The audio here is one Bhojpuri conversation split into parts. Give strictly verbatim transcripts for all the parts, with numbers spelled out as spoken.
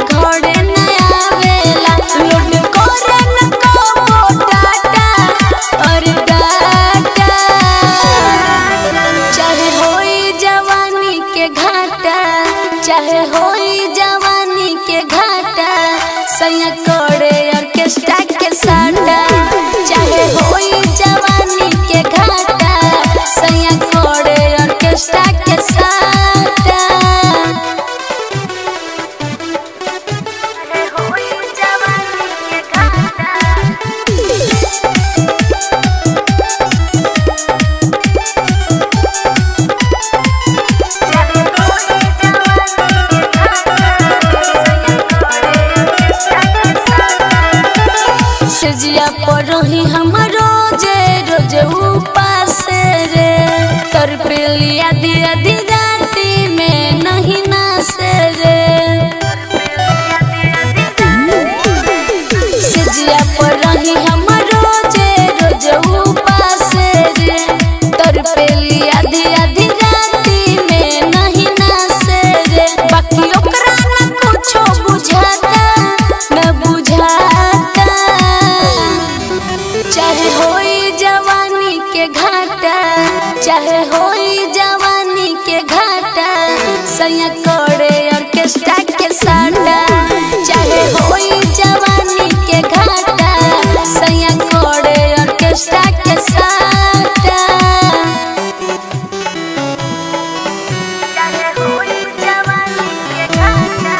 घरे न आवेला। लोड करे न कबो टाटा और टाटा, चाहे होई जवानी के घाटा, चाहे होई जवानी के घाटा, सैया करे ऑर्केस्ट्रा के साटा। चाहे होई जवानी के घाटा, सैया करे ऑर्केस्ट्रा के साटा। चाहे होई जवानी के घाटा, जिया पर रही हम रोजे रोज उपास रे, तर पे लिया दिया दी राती में नहीं नास रे। जिया पर रही हम रोजे रोज उपास रे, तर पे लिया दिया दी राती में नहीं नास रे। बाकी ओकरा न कुछो बुझाता न बुझाता, चाहे होई जवानी के घाटा, चाहे होई जवानी के घाटा, सैया करे ऑर्केस्ट्रा के साटा। चाहे होई जवानी के घाटा, सैया करे ऑर्केस्ट्रा के साटा। चाहे होई जवानी के घाटा।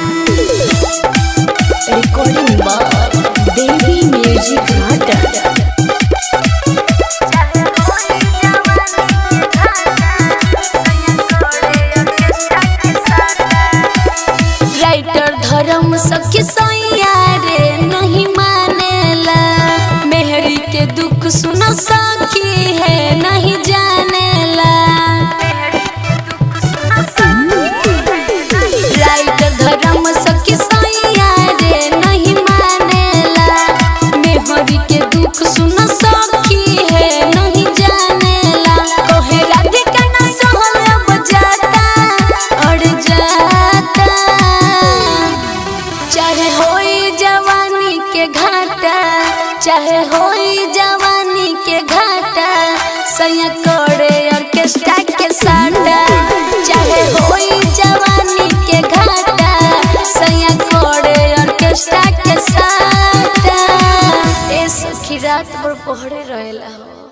रिकॉर्डिंग बाय देवी म्यूजिक घाटा। राइटर धर्म सखी सैया रे नहीं मानेला, मेहरी के दुख सुनो सखी है नहीं जानेला। राइटर धर्म सखी सैया रे नहीं मानेला, मेहरी के दुख सुनो सखी है नहीं जानेला। कहे राधिका ना सहल अब जाता और जाता, चाहे होई जवानी के घाटा, चाहे होई जवानी के घाटा, सैया करे ऑर्केस्ट्रा के साटा। चाहे होई जवानी के घाटा, सैया करे ऑर्केस्ट्रा के साटा। ए सखी रात भर पहरे रहेला हो।